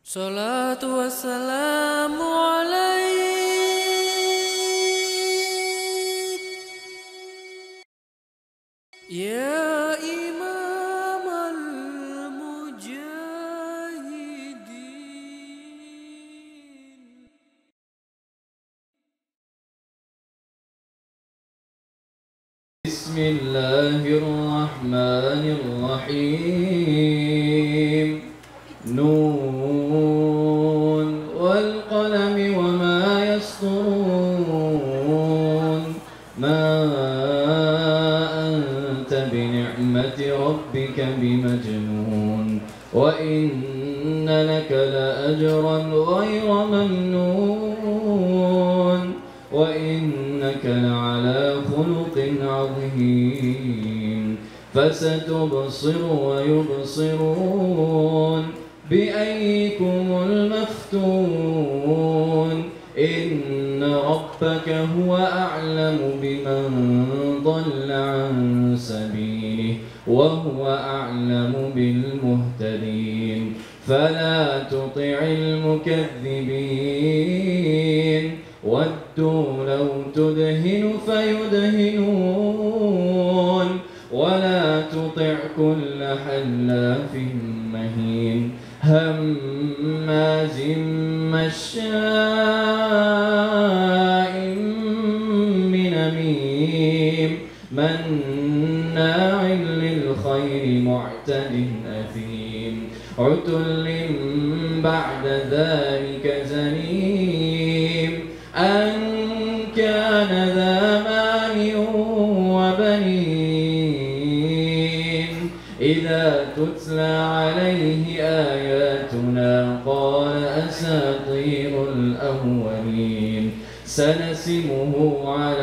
Salatu wassalamu alaik ya imam al-mujahidin. Bismillahirrahmanirrahim. Nun wal qalami wa ma yasturun. Ma anta bi ni'mati rabbika bimajnun. Wa inna laka la ajran ghayra mamnun. Wa innaka la'ala khuluqin 'azim. فستبصر ويبصرون بأيكم المفتون إن ربك هو أعلم بمن ضل عن سبيله وهو أعلم بالمهتدين فلا تطع المكذبين ودوا لو تدهن فيدهنون ولا تطع كل حلاف مهين هماز مشاء بنميم مناع للخير معتد أثيم عتل بعد ذلك زنيم أن كان ذا مال وبنين إذا تتلى عليه آياتنا قال أساطير الأولين سنسمه على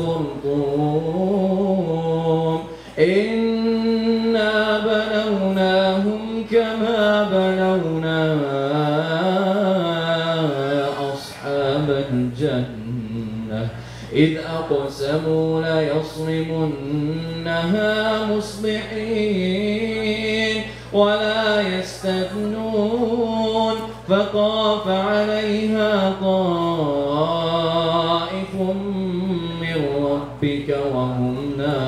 الخرطوم إنا بلوناهم كما بلونا أصحاب الجنة إذ أقسموا ليصرمنها مصبحين ولا يستثنون فطاف عليها طائف من ربك وهم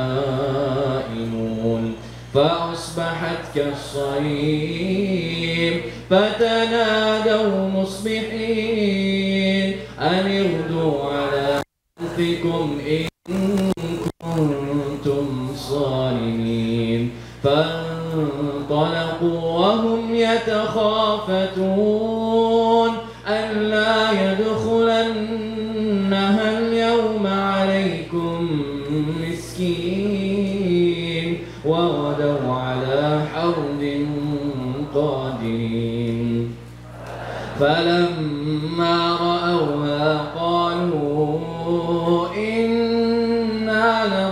نائمون فأصبحت كالصريم فتنادوا مصبحين أن اغدوا على أنفسكم إن كنتم صارمين فانطلقوا وهم يتخافتون ألا يدخلنها اليوم عليكم مسكين وغدوا على حرد قادرين فلما رأوها قالوا إنا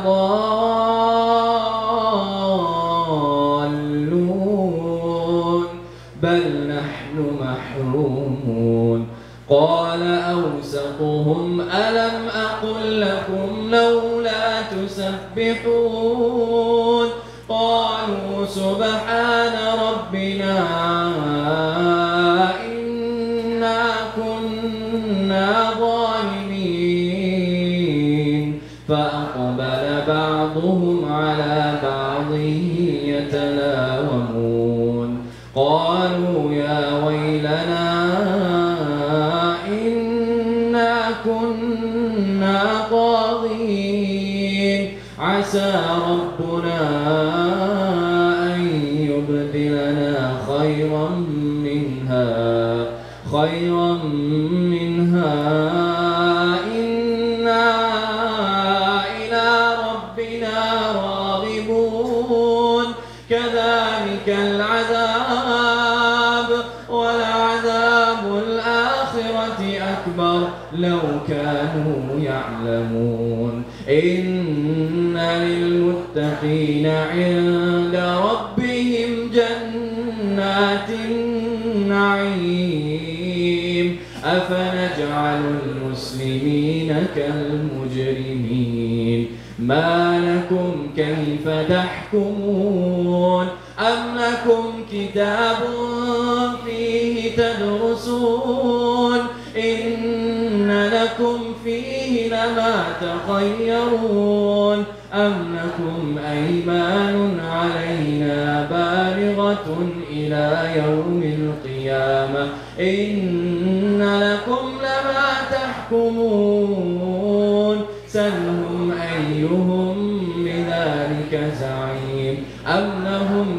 لضالون بل نحن محرومون قال أوسطهم ألم أقل لكم لولا تسبحون قالوا سبحان ربنا إنا كنا ظالمين فأقبل بعضهم على بعض يتلاومون قالوا يا ويلنا إنا كنا طاغين عسى ربنا أن يبدلنا خيرا منها إنا إلى ربنا راغبون كذلك العذاب ولعذاب الآخرة أكبر لو كانوا يعلمون إن للمتقين عند ربهم جنات النعيم أفنجعل المسلمين كالمجرمين ما لكم كيف تحكمون أم لكم كتاب فيه تدرسون إن لكم فيه لما تخيرون أم لكم أيمان علينا بالغة إلى يوم القيامة إن لكم لما تحكمون سلهم أيهم بذلك زعيم أم لهم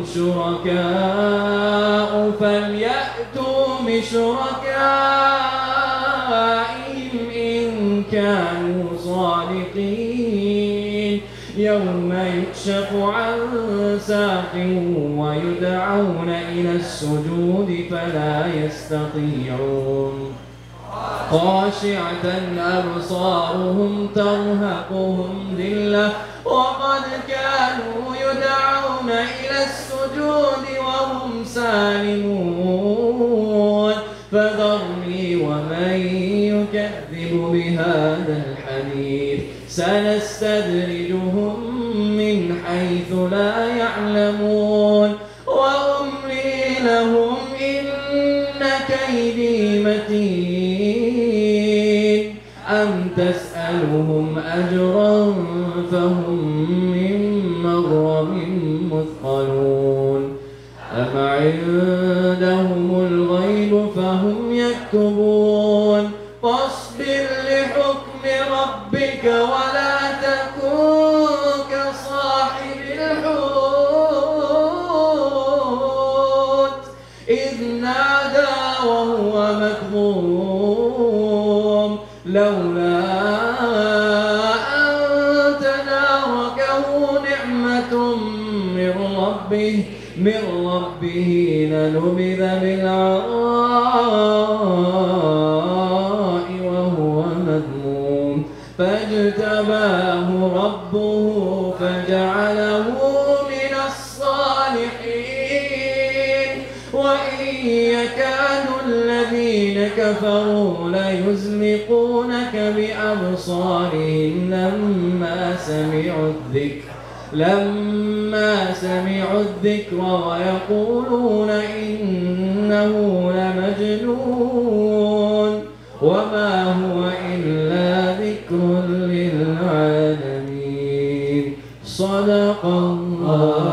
شركاء فليأتوا بشركائهم إن كانوا صادقين يوم يكشف عن ساق ويدعون إلى السجود فلا يستطيعون خاشعة أبصارهم ترهقهم ذلة وقد كانوا يدعون إلى السجود وهم سالمون فذرني ومن يكذب بهذا الحديث سنستدرجهم من حيث لا يعلمون وأملي لهم إن كيدي متين أم تسألهم أجرا فهم من مغرم مثقلون أم عندهم الغيب فهم يكتبون فاصبر لحكم ربك ولا تكن كصاحب الحوت إذ نادى وهو مكظوم لولا أن تداركه نعمة من ربه لنبذ بالعراء وهو مذموم فاجتباه ربه فجعله من الصالحين وإن يكاد الذين كفروا ليزلقونك بأبصارهم لما سمعوا الذكر ويقولون إنه لمجنون وما هو إلا ذكر للعالمين صدق الله